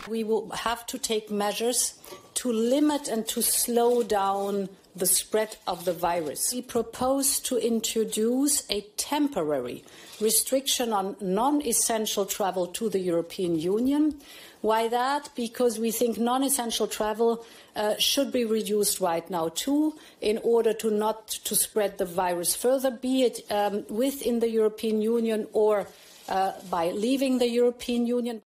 We will have to take measures to limit and to slow down the spread of the virus. We propose to introduce a temporary restriction on non-essential travel to the European Union. Why that? Because we think non-essential travel should be reduced right now too, in order to not to spread the virus further, be it within the European Union or by leaving the European Union.